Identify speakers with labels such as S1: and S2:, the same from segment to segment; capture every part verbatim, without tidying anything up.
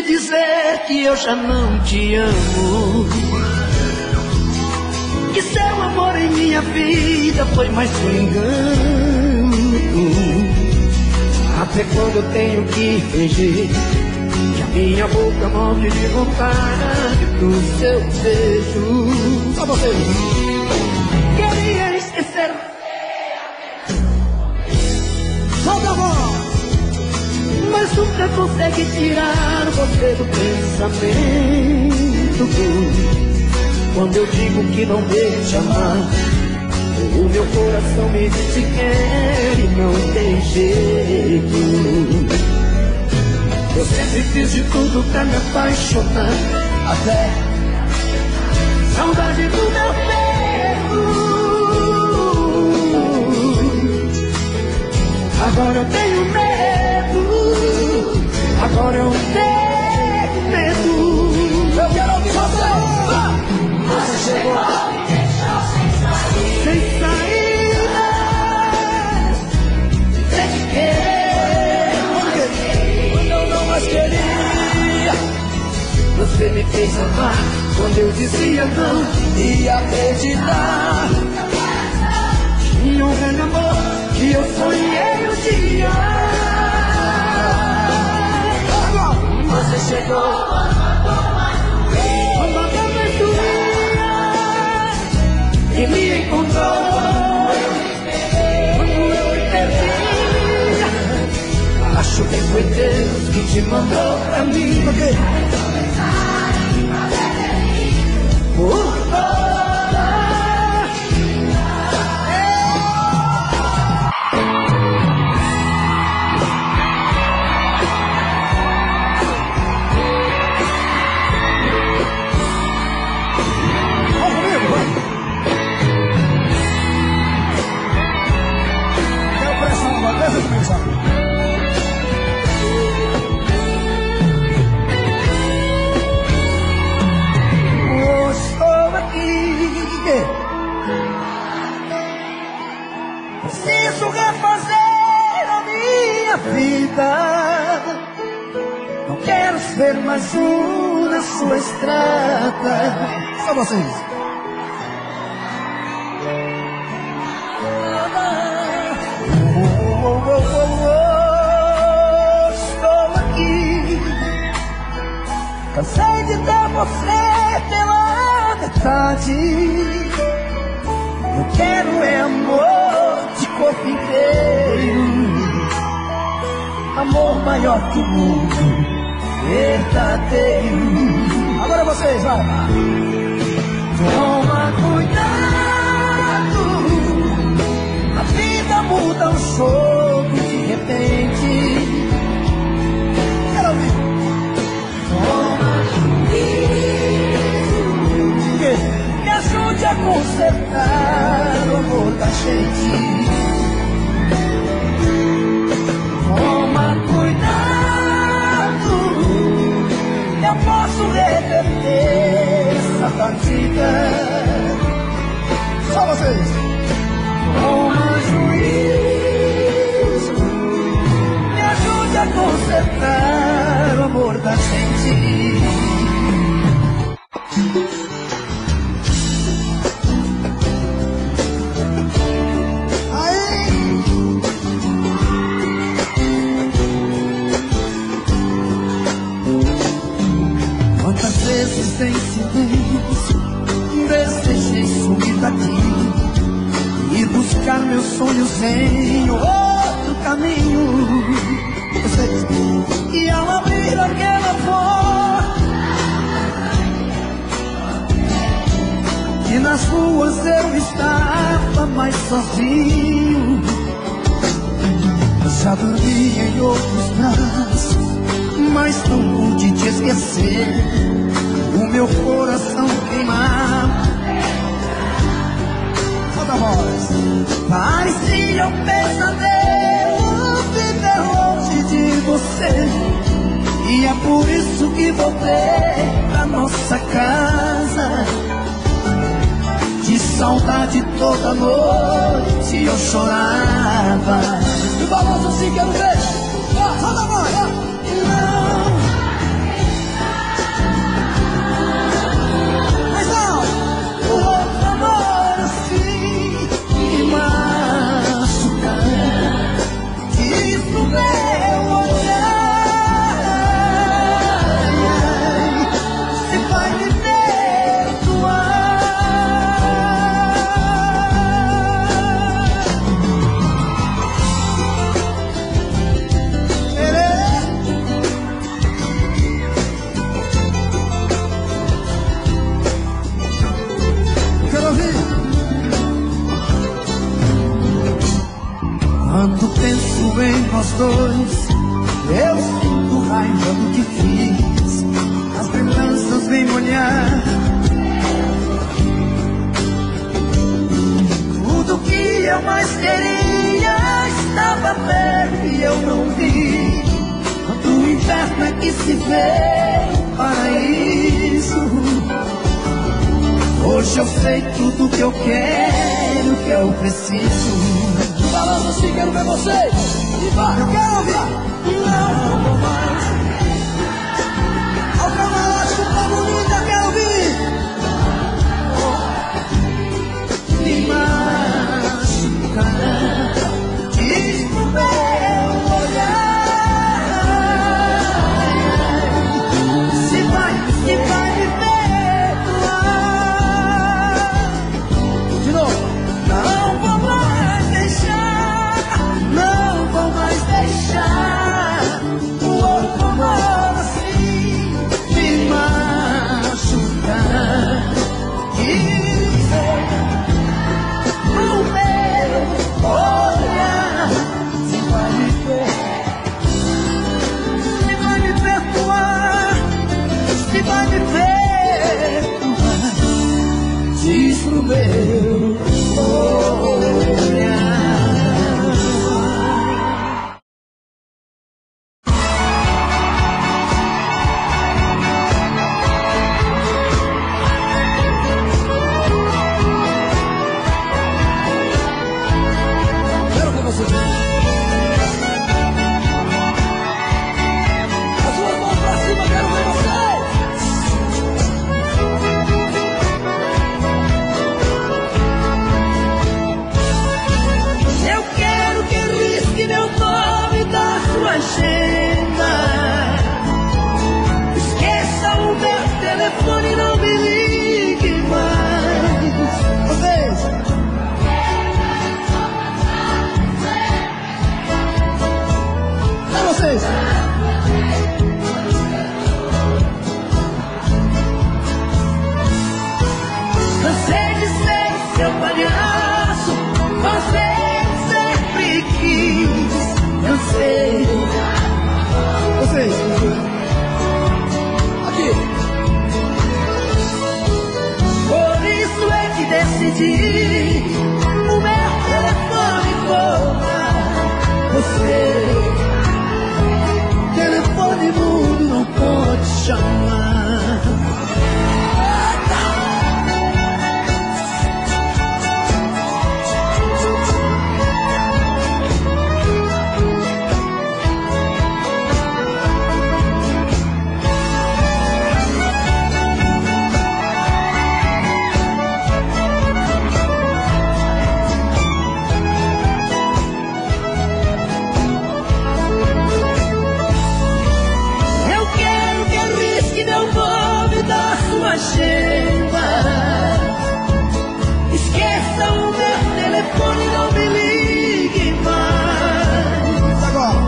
S1: dizer que eu já não te amo, que seu amor em minha vida foi mais um engano. Até quando eu tenho que fingir que a minha boca morre de vontade pro seu beijo. Só você. Queria esquecer. Solta a voz. Mas nunca consegue tirar você do pensamento. Quando eu digo que não devo te amar, o meu coração me diz que quer e não tem jeito. Eu sempre fiz de tudo pra me apaixonar, até saudade do meu peito. Agora eu tenho medo, agora eu tenho medo. Eu quero ouvir você. Você chegou sem saída, sem te querer, quando eu não mais queria. Você me fez amar quando eu dizia não, ia acreditar. Tinha um grande amor que eu sonhei um dia. Você chegou e me encontrou quando eu me perdi. Acho que foi Deus que te mandou pra mim. Por toda estou aqui, preciso refazer a minha vida. Não quero ser mais um na sua estrada. Só vocês. Oh, oh, oh, oh, oh, estou aqui. Cansei de dar você pela metade. Eu quero é amor de corpo inteiro, amor maior que o mundo, verdadeiro. Agora vocês, vai. Toma cuidado, a vida muda um jogo de repente. Quero ouvir. Toma cuidado, me ajude a consertar o amor da gente. Toma cuidado, eu posso reverter essa partida. Só vocês. Toma juízo, me ajude a consertar o amor da gente. Quantas vezes em silêncio desejei sumir daqui e buscar meus sonhos em outro caminho. E ao abrir aquela porta, e nas ruas eu estava mais sozinho. Eu já dormi em outros braços, mas não pude te esquecer. O meu coração queimava. Solta a voz. Parecia um pesadelo viver longe de você, e é por isso que voltei pra nossa casa. De saudade toda noite eu chorava. E balança assim, quero ver. Solta a voz. fiz, as lembranças vêm molhar tudo que eu mais queria. Estava perto e eu não vi. Quando o inverno é que se vê o paraíso. Hoje eu sei tudo que eu quero, que eu preciso. Falando assim, quero ver vocês. E vai, eu quero ouvir. Não vou mais. Ao camarote do povo lindo, eu quero ouvir. Me machucar, diz pro meu olhar. Se vai, se vai me perdoar. De novo. Não vou mais deixar, não vou mais deixar o outro amor assim me machucar. Dizer o meu olhar, se vai me ver, se vai me perdoar, se vai me perdoar. Diz pro meu olhar. Quero ver você. As suas mãos pra cima, quero ver vocês. Eu quero que risque meu nome da sua agenda. Esqueça o meu telefone, não me ligue mais. Vocês. É vocês. Cansei de ser seu palhaço, você sempre quis. Cansei. Vocês. Aqui. Por isso é que decidi o meu telefone cobrar você. Telefone mudo não pode chamar. Eu quero que risque meu nome da sua agenda. Esqueça o meu telefone, não me ligue mais. Agora.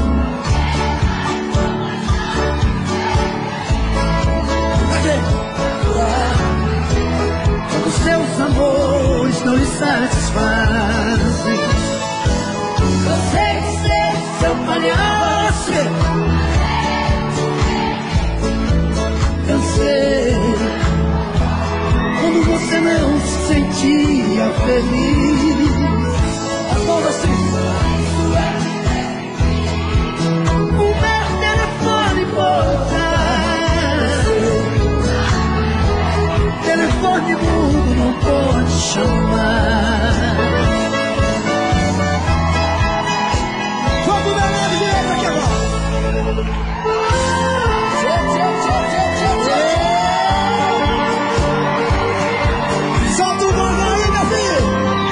S1: Aqui. Quando seus amores não lhe satisfazem, cansei de ser seu palhaço. Cansei quando você não se sentia feliz. As mãos assim. O meu telefone pode. Telefone mudo não pode chamar. Vamos dar leve direito aqui agora. Tchê, tchê, tchê, tchê, tchê, tchê. Solta o bolo aí, meu filho.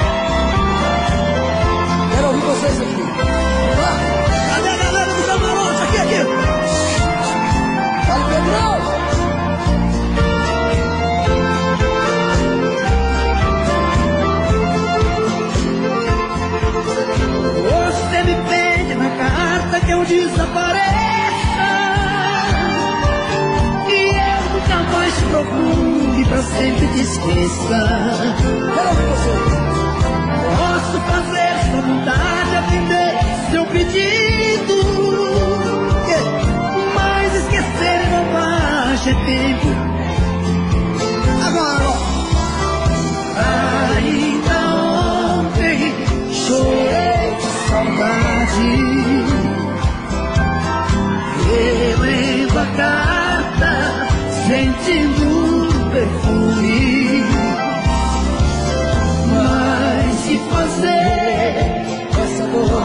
S1: Quero ouvir vocês aqui. Vamos lá. Cadê a galera do camarote? Aqui, aqui. Fala, Pedrão. Você me pede na carta que eu desapareça, e eu nunca mais te procure, pra sempre te esqueça. Quero ouvir você. Posso fazer sua vontade, atender seu pedido, mas esquecer hoje é tempo.
S2: Agora,
S1: Ainda ontem chorei de saudade, relendo a carta, sentindo o perfume. Mas se fazer essa dor,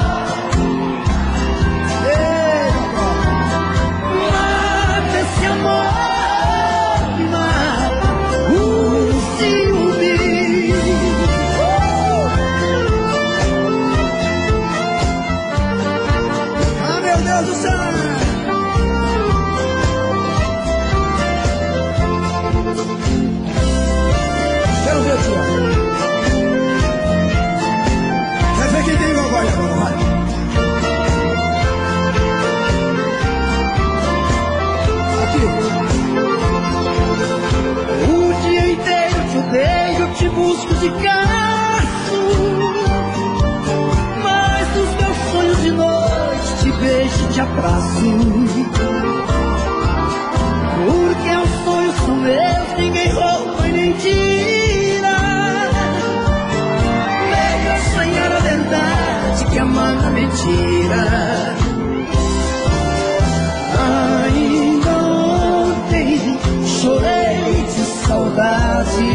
S1: mata esse amor, me mata o ciúme.
S2: ah, meu Deus do céu. Quero ver aqui, ó. Quer ver quem tem igual agora, vai. Aqui.
S1: O dia inteiro te odeio, eu te busco de caço, mas nos meus sonhos de noite te beijo e te abraço. Porque os sonhos são meus, ninguém rouba e nem tira. Melhor sonhar a verdade que amar a mentira. Ainda ontem chorei de saudade,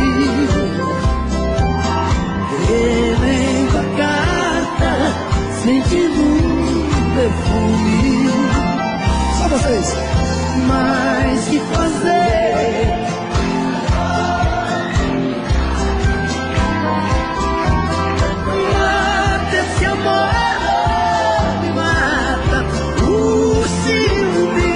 S1: relendo a carta, sentindo um perfume.
S2: Só vocês.
S1: Mas que fazer? Mata esse amor, me mata o ciúme.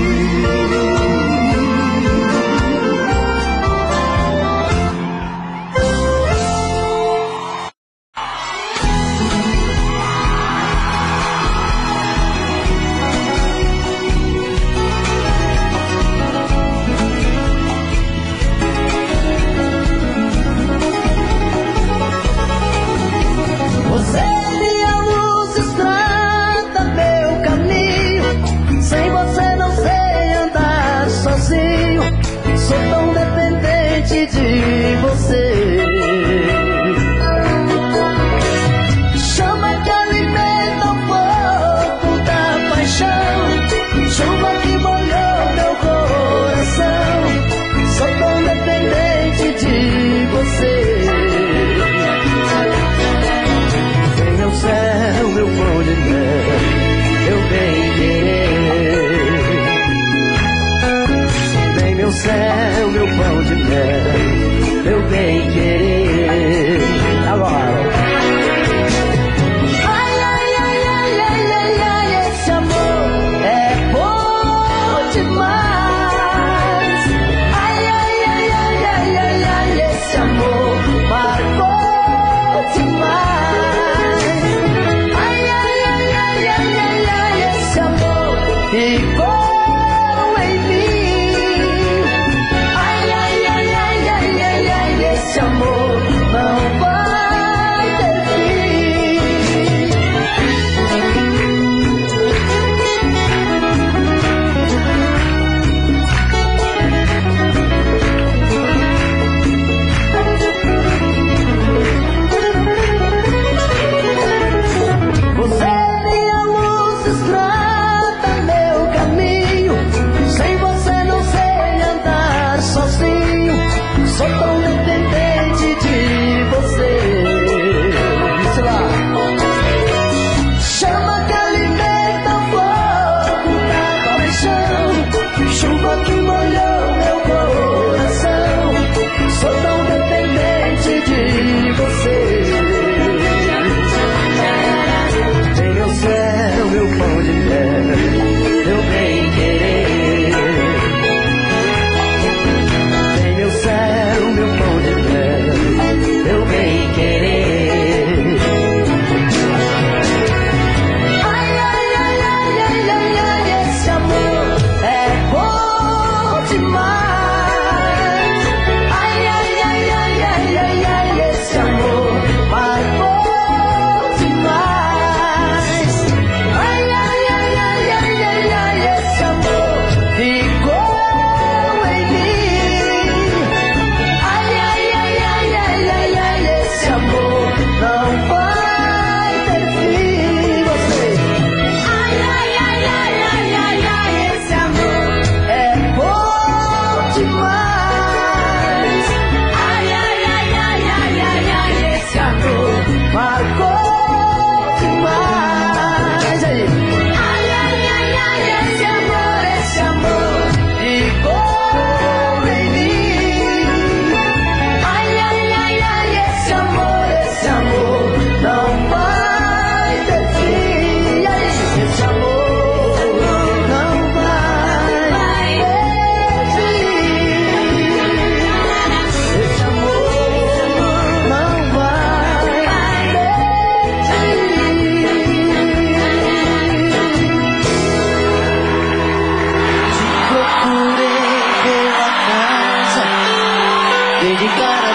S1: Você é minha luz, estrada, meu caminho. Sem você não sei andar sozinho. Sou tão dependente de você. Chama que alimenta o fogo da paixão, chuva que molhou meu coração. Sou tão dependente de você. Meu céu, meu pão de mel, meu bem querer. Vem meu céu, meu pão de mel, meu bem querer. Agora. Ai, ai, ai, ai, ai, ai, ai, esse amor é bom demais. Ai, ai, ai, ai, ai, ai, ai, esse amor marcou demais. Ficou em mim. Ai, ai, ai, ai, ai, ai, ai, esse amor não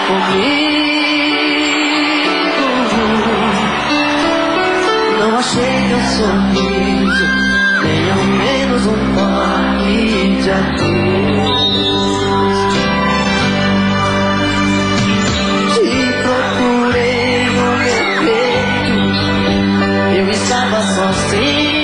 S1: comigo. Não achei teu sorriso, nem ao menos um toque de adeus. Te procurei no meu peito, eu estava sozinho.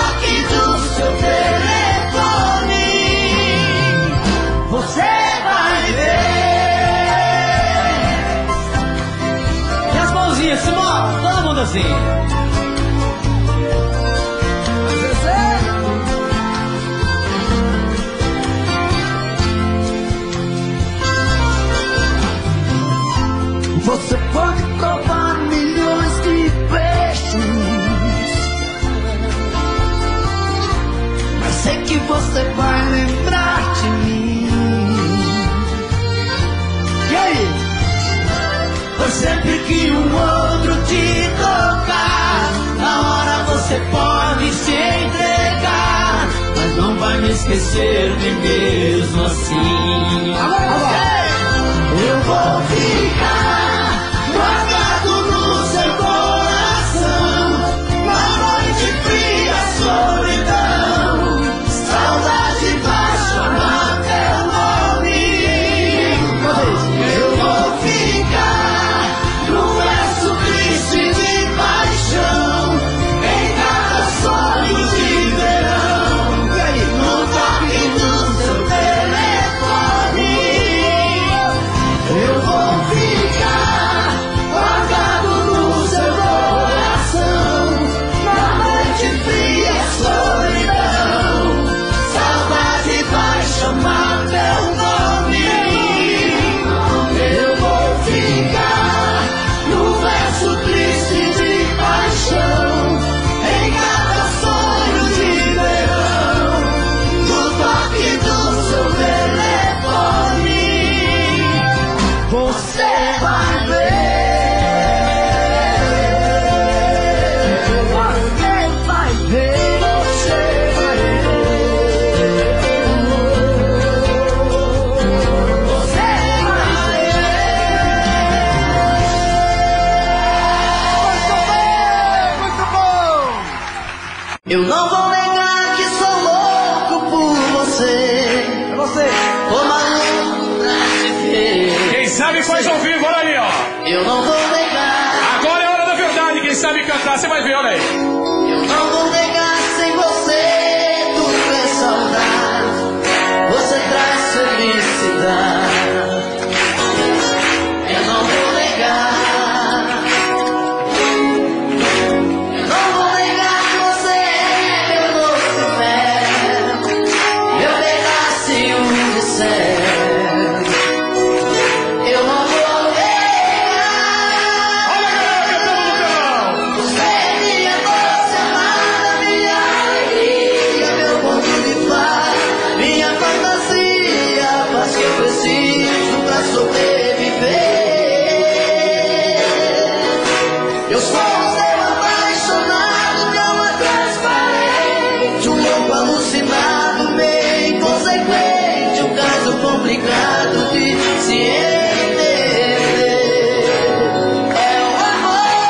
S3: Você vai
S1: assim. Você pode provar milhões de beijos, mas sei que você vai lembrar de mim. E aí? Pois sempre que um outro te tocar, na hora você pode se entregar, mas não vai me esquecer nem mesmo assim. Eu vou ficar guardado no seu coração, na noite fria, solidão, saudade vai chamar teu nome. Eu vou ficar no verso triste de paixão, em cada sonho de verão, no toque do seu telefone. Eu vou ficar guardado no seu coração, na noite fria, solidão, saudade vai chamar teu nome. Eu vou ficar no verso triste de paixão, em cada sonho de verão, no toque do seu telefone. Você vai ver, você vai ver, você vai ver, você vai ver. Muito bom, muito bom. Eu não vou negar que sou louco por você. É você. Tô maluco pra te ver.
S3: Quem sabe faz ao vivo, olha aí, ó.
S1: Eu não vou negar.
S3: Agora é a hora da verdade, quem sabe cantar, você vai ver, olha aí.
S1: Eu não vou negar, sem você tudo é saudade. Você traz felicidade. Eu não vou negar. Eu não vou negar que você é meu doce mel, meu pedacinho de céu. Eu não vou negar.
S3: Olha a galera cantando no telão.
S1: Você é minha doce amada, minha alegria, meu conto de paz, minha fantasia, a paz que eu preciso pra sobreviver. Eu sou um ser apaixonado, calma transparente, um louco alucinado, meio inconsequente, um caso complicado de se entender. É o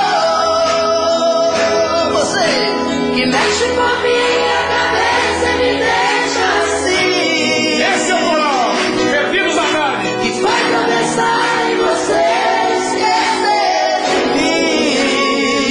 S1: amor, você que mexe com a minha cabeça e me deixa assim,
S3: Esse é o moral. Perdidos à tarde.
S1: que faz eu pensar em você, esquecer de mim.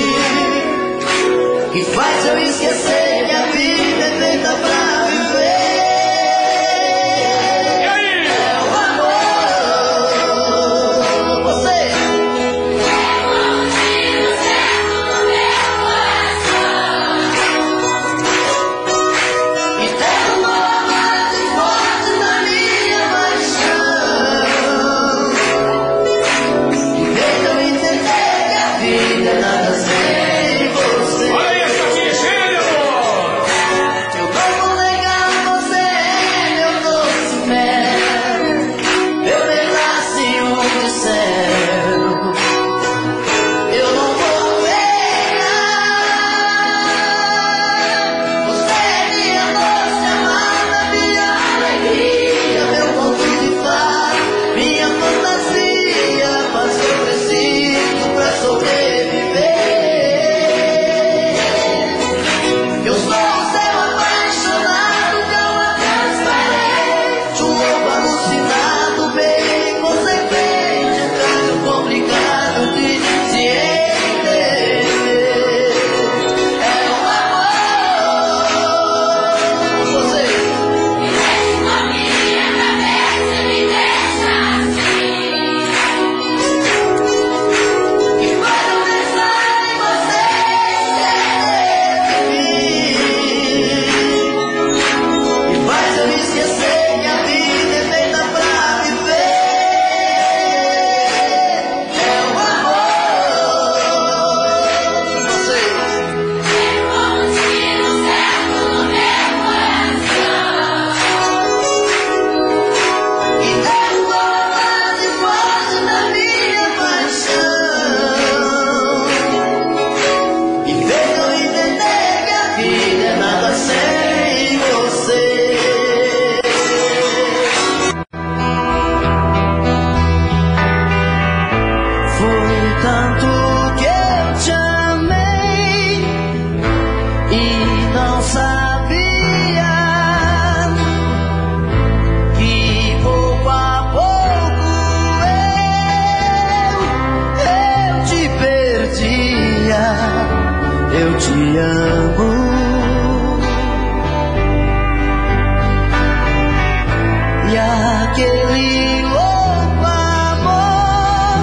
S1: te amo. E aquele louco amor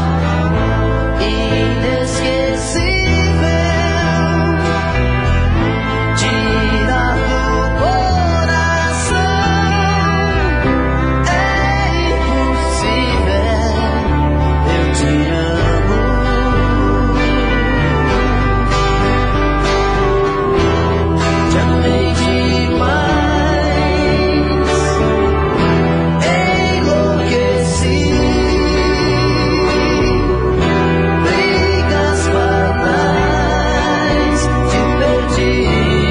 S1: inesquecível tira do coração. É impossível, eu te amo. Te amei demais, enlouqueci. Brigas banais, te perdi.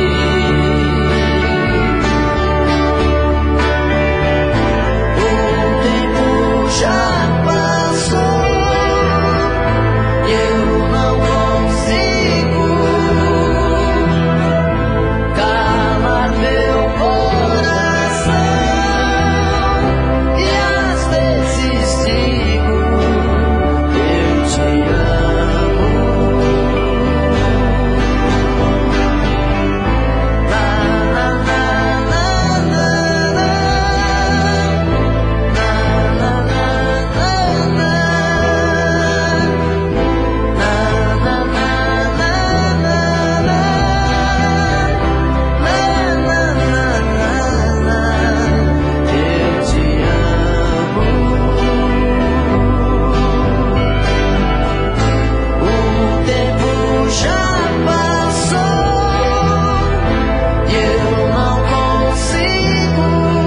S1: O tempo já passou e eu não consigo calar meu coração. E às vezes digo, eu te amo. Na, na, na, na, na, na. Na, na, na, na, na. Na, na, na, na, na, na. Na, na, na, na, na. Eu te amo. O tempo já passou e eu não consigo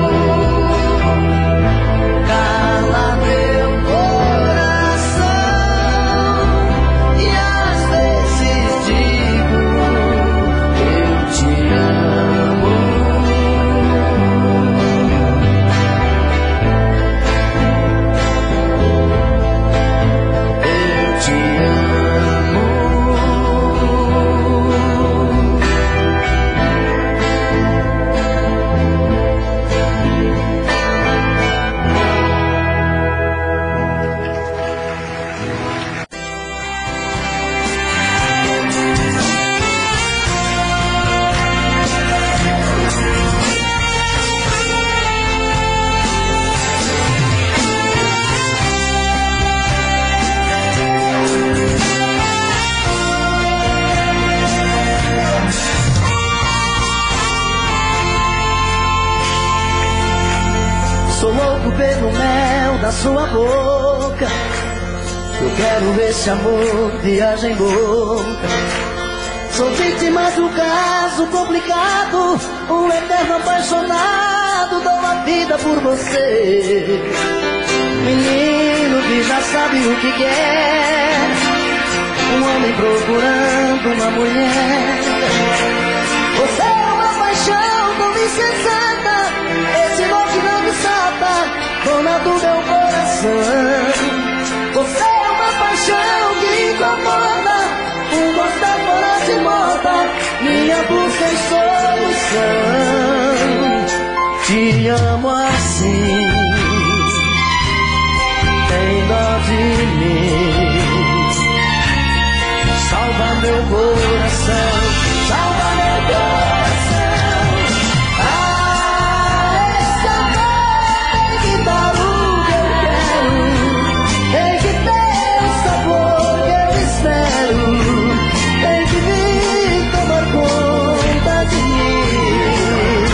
S1: calar meu coração. E às vezes digo, eu te amo. Eu te amo. Sou louco pelo mel da sua boca. Eu quero esse amor, viagem louca. Sou vítima do caso complicado, um eterno apaixonado. Dou a vida por você, menino que já sabe o que quer. Um homem procurando uma mulher. Você é uma paixão tão insensata, esse amor que não me salta, dona do meu coração. Você é uma paixão que incomoda, um gostar fora de moda, minha busca e solução. Te amo assim, tem dó de mim. Salva meu coração, salva meu coração. Ah, esse amor tem que dar o que eu quero, tem que ter o sabor que eu espero, tem que vir tomar conta de mim.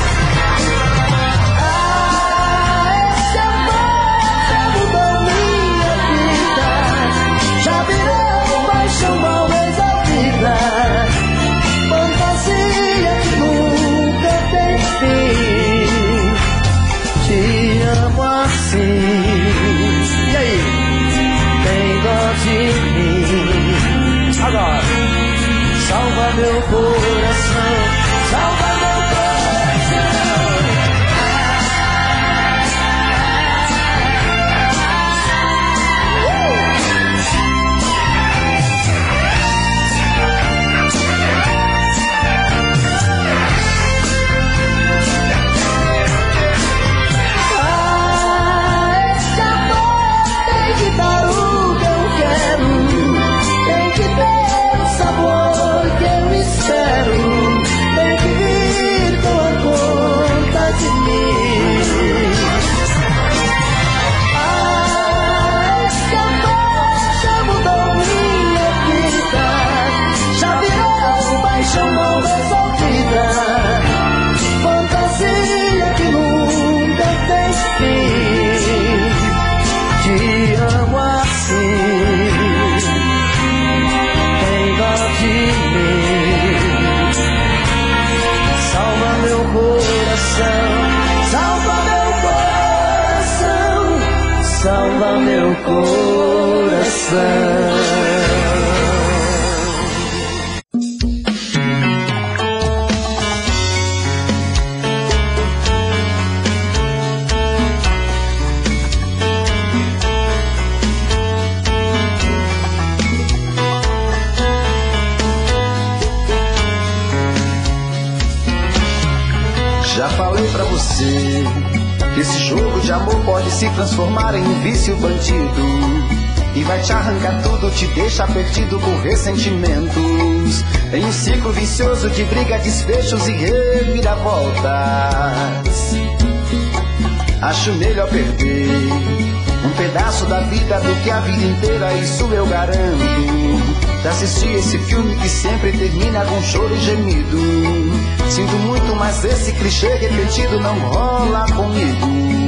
S1: Ah, esse amor já mudou minha vida, já virou paixão mal resolvida, fantasia que nunca tem fim. Te amo assim. E aí? Tem dó de mim. Agora, salva meu coração, salva meu coração. Say salva meu coração.
S4: Já falei pra você que esse jogo de amor pode se transformar em um vício bandido e vai te arrancar tudo, te deixa perdido por ressentimentos, em um ciclo vicioso de briga, desfechos e reviravoltas. Acho melhor perder um pedaço da vida do que a vida inteira, isso eu garanto. Já assisti esse filme que sempre termina com choro e gemido. Sinto muito, mas esse clichê repetido não rola comigo.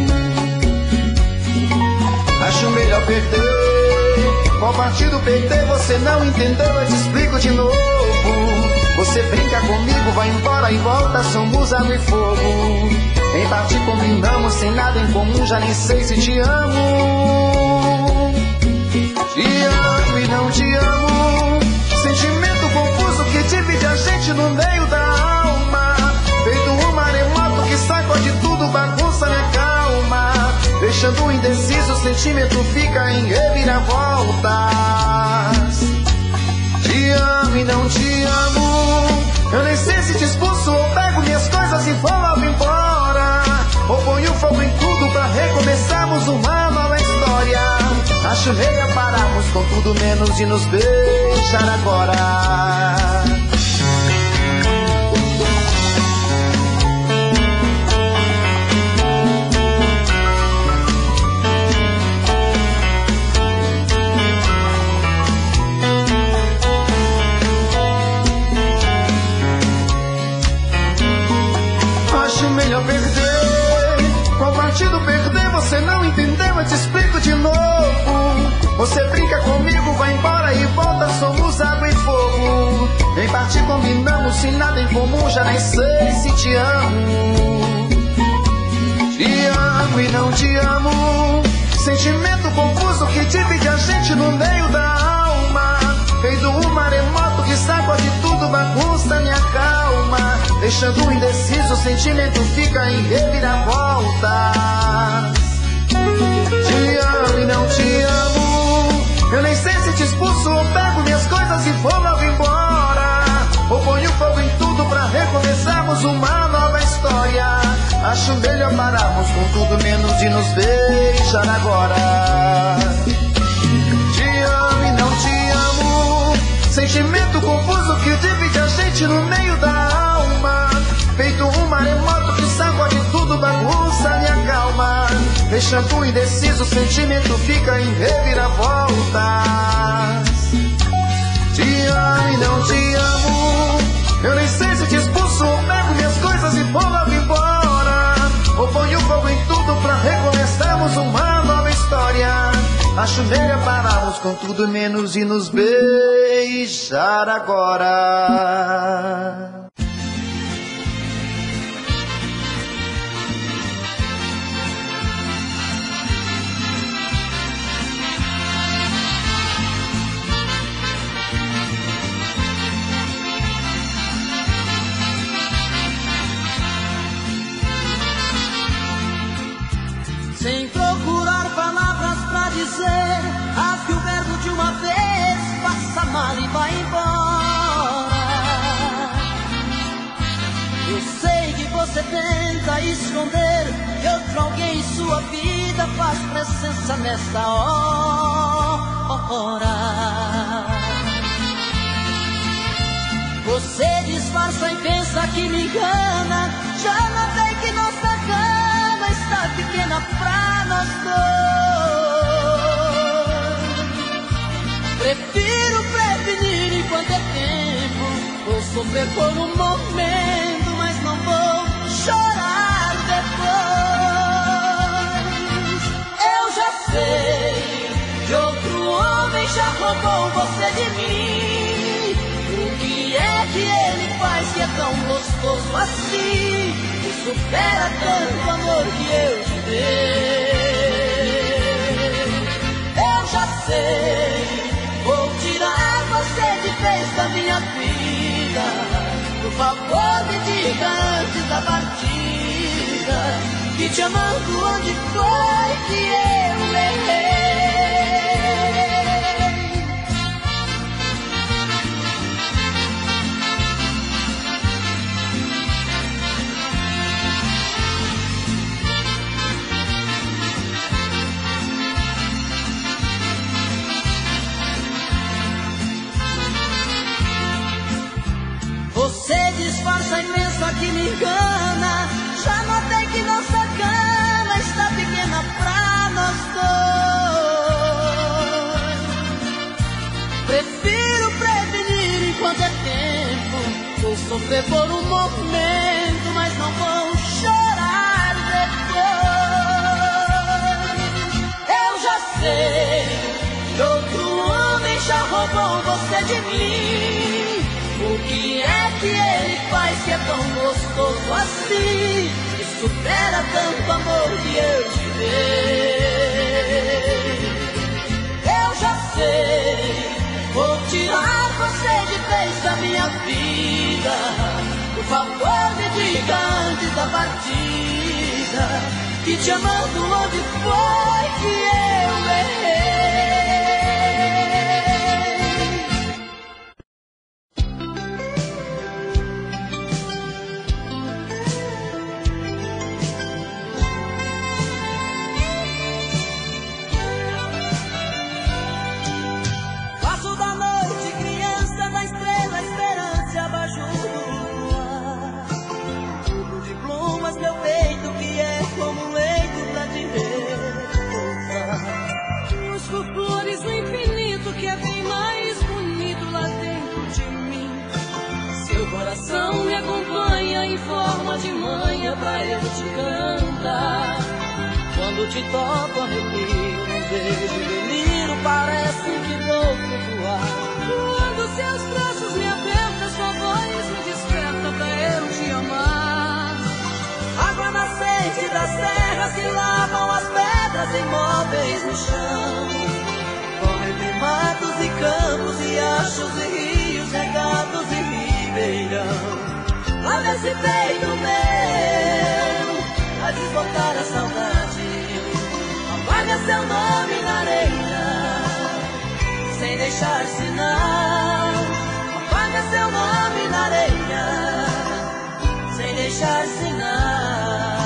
S4: Acho melhor perder. Qual partido perder? Você não entendeu, eu te explico de novo. Você brinca comigo, vai embora e volta, somos água e fogo. Em parte combinamos, sem nada em comum, já nem sei se te amo. Te amo e não te amo. Sentimento confuso que divide a gente no meio da alma. Feito um maremoto que sacode tudo, bagunça minha calma. Deixando indeciso, o sentimento fica em reviravoltas. Te amo e não te amo. Eu nem sei se te expulso ou pego minhas coisas e vou logo embora. Ou ponho fogo em tudo pra recomeçarmos uma nova história. Acho melhor pararmos com tudo menos de nos beijar agora. Acho melhor perder. Qual partido perder? Você não entendeu, eu te explico de novo. Você brinca comigo, vai embora e volta, somos água e fogo. Em parte combinamos, sem nada em comum, já nem sei se te amo. Te amo e não te amo. Sentimento confuso que divide a gente no meio da alma. Feito um maremoto que sacode tudo, bagunça minha calma. Deixando indeciso, o sentimento fica em reviravoltas. Te amo e não te amo. Eu nem sei se te expulso ou pego minhas coisas e vou logo embora. Ou ponho fogo em tudo pra recomeçarmos uma nova história. Acho melhor pararmos com tudo menos de nos beijar agora. Te amo e não te amo. Sentimento confuso que divide a gente no meio da alma. Feito um maremoto que sacode tudo, bagunça minha calma. Deixando indeciso, o sentimento fica em reviravoltas. Te amo e não te amo. Eu nem sei se te expulso ou pego minhas coisas e vou logo embora. Ou ponho fogo em tudo pra recomeçarmos uma nova história. Acho melhor pararmos com tudo menos de nos beijar agora.
S5: Sem procurar palavras pra dizer, rasgue o verbo de uma vez, passa mal e vai embora. Eu sei que você tenta esconder que outro alguém em sua vida faz presença nessa hora. Você disfarça e pensa que me engana. Já notei que nossa cama está pequena pra nós dois. Prefiro prevenir enquanto é tempo. Vou sofrer por um momento, mas não vou chorar depois. Eu já sei que outro homem já roubou você de mim. O que é que ele faz que é tão gostoso assim? Que supera tanto amor que eu te dei. que te amando onde foi que eu errei. Você disfarça imensa que me engana. Já notei que nossa cama está pequena pra nós dois. Prefiro prevenir enquanto é tempo. Vou sofrer por um momento, mas não vou chorar depois. Eu já sei que outro homem já roubou você de mim. O que é que ele faz que é tão gostoso assim? Que supera tanto amor que eu te dei. Eu já sei, vou tirar você de vez da minha vida. Por favor me diga antes da partida, que te amando onde foi que eu errei. Flores no infinito, que é bem mais bonito lá dentro de mim. Seu coração me acompanha em forma de manha pra eu te cantar. Quando te toco, arrepio, um beijo, deliro, parece que vou flutuar. Quando seus braços me apertam, sua voz me desperta pra eu te amar. Água nascente das terras que lavam as pedras imóveis no chão. Entre matos e campos, riachos e rios, regatos e ribeirão. Lava esse peito meu, a desbotar a saudade. Apaga seu nome na areia, sem deixar sinal. Apaga seu nome na areia, sem deixar sinal.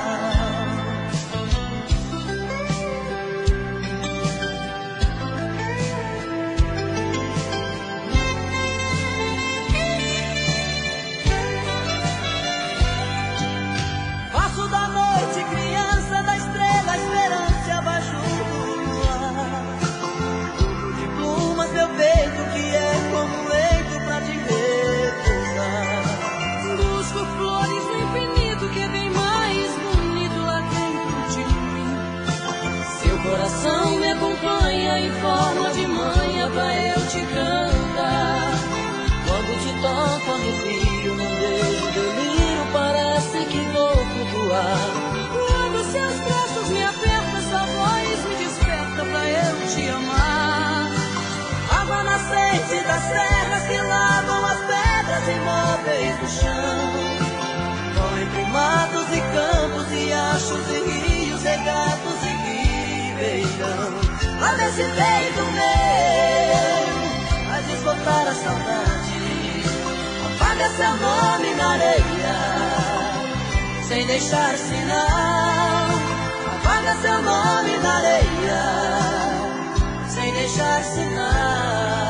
S5: Coração me acompanha em forma de manha pra eu te cantar. Quando te toco, arrepio, num beijo, delírio, parece que vou flutuar. Quando seus braços me apertam, sua voz me desperta pra eu te amar. Água nascente das terras que lavam as pedras imóveis do chão. Vão entre matos e campos, riachos e rios, regatos e rios. Olha esse peito meu, a desbotar a saudade. Apaga seu nome na areia, sem deixar sinal. Apaga seu nome na areia, sem deixar sinal.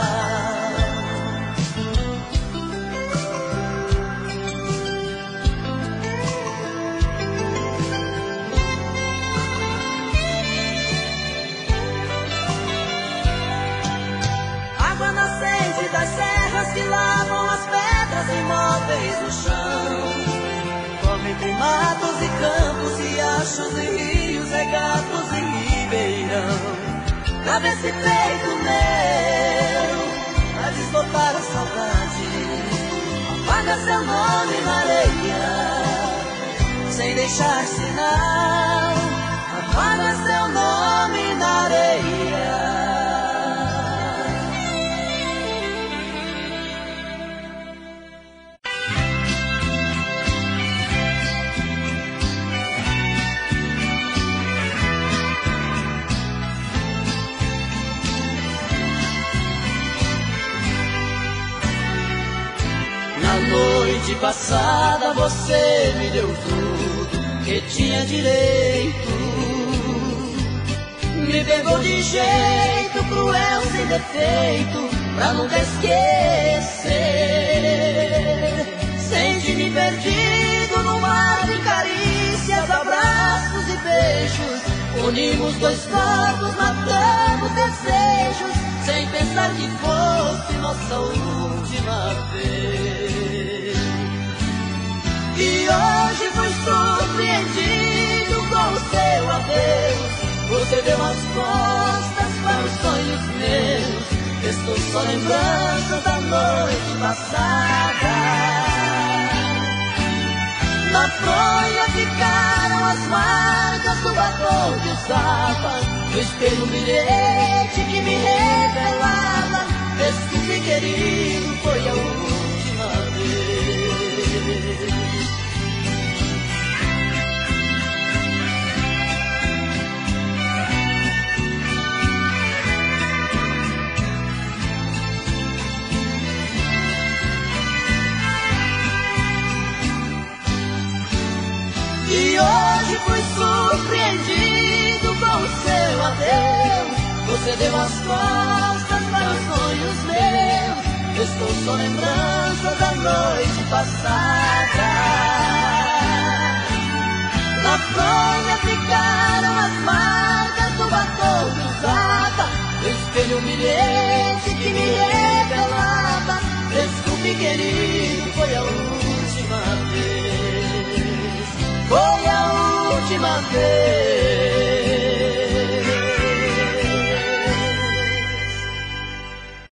S5: Das serras que lavam as pedras imóveis no chão. Como entre matos e campos, riachos e rios, regatos e ribeirão. Lava esse peito meu, a desbotar a saudade. Apaga seu nome na areia, sem deixar sinal. Apaga seu nome na areia. noite passada você me deu tudo que tinha direito. Me pegou de jeito cruel, sem defeito, pra nunca esquecer. Senti-me perdido no mar de carícias, abraços e beijos. Unimos dois corpos, matamos desejos, sem pensar que fosse nossa última vez. E hoje fui surpreendido com o seu adeus. Você deu as costas para os sonhos meus. Estou só lembrando da noite passada. Na fronha ficaram as marcas do batom que usava. No espelho um bilhete que me revelava: desculpe, querido, foi a última vez. E hoje fui surpreendido com o seu adeus. Você deu as costas para os sonhos meus. Estou só lembrança da noite passada. Na fronha ficaram as marcas do batom que usava. No espelho um bilhete que me revelava: desculpe, querido, foi a última vez. Foi a última vez.